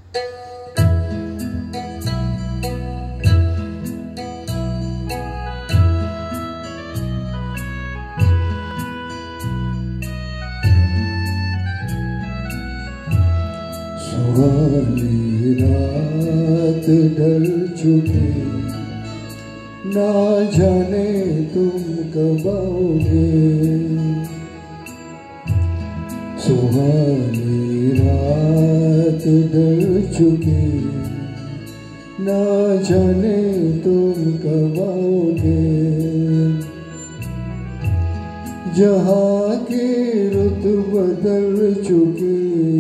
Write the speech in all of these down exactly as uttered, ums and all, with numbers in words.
सुहानी रात ढल चुकी, ना जाने तुम कब आओगे। सुहानी रात ढल चुकी, ना जाने तुम कब आओगे। जहाँ की रुत बदल चुकी,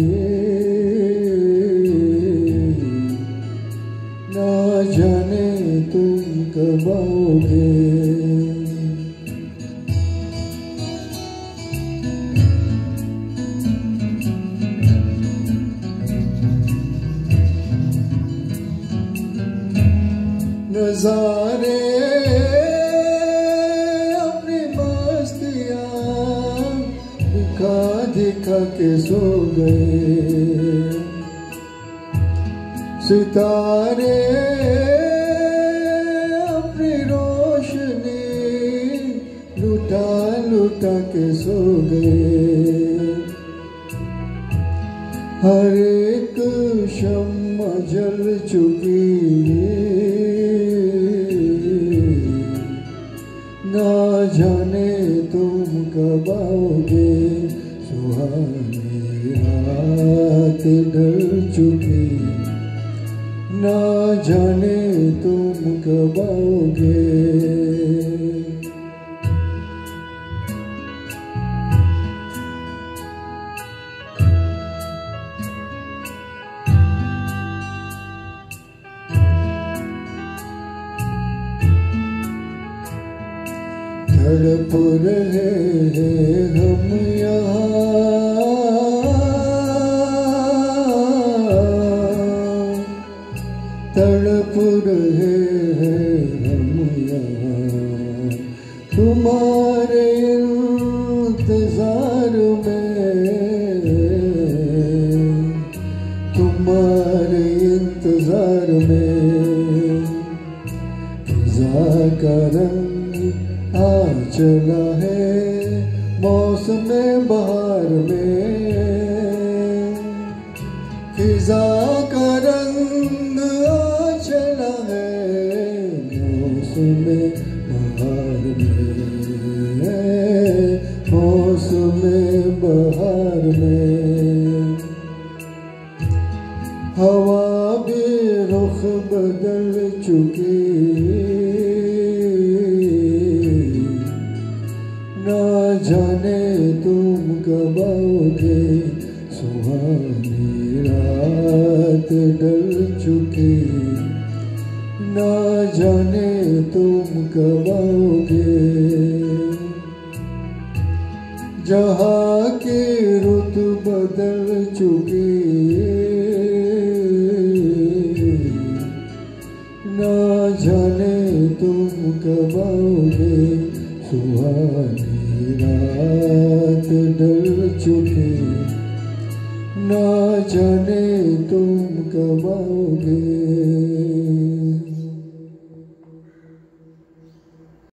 ना जाने तुम कब आओगे। नजारे अपनी मस्तियाँ दिखा दिखा के सो गए। सितारे अपनी रोशनी लुटा लुटा के सो गए। हर एक शम्मा जल चुकी, ना जाने तुम कब आओगे। सुहानी रात ढल चुकी, ना जाने तुम कब आओगे। तड़प रहे हैं हम यहाँ, तड़प रहे हैं हम यहाँ तुम्हारे इंतजार में, तुम्हारे इंतजार में। फिजा का रंग आ चला है मौसम बहार में, फिजा का रंग आ चला है मौसम बहार में, मौसम बहार में। हवा भी रुख बदल चुकी, ना जाने तुम कब आओगे। सुहानी रात ढल चुकी, ना जाने तुम कब आओगे। जहाँ की रुत बदल चुकी, ना जाने तुम कब आओगे। सुहानी रात ढल चुकी, ना जाने तुम कब आओगे।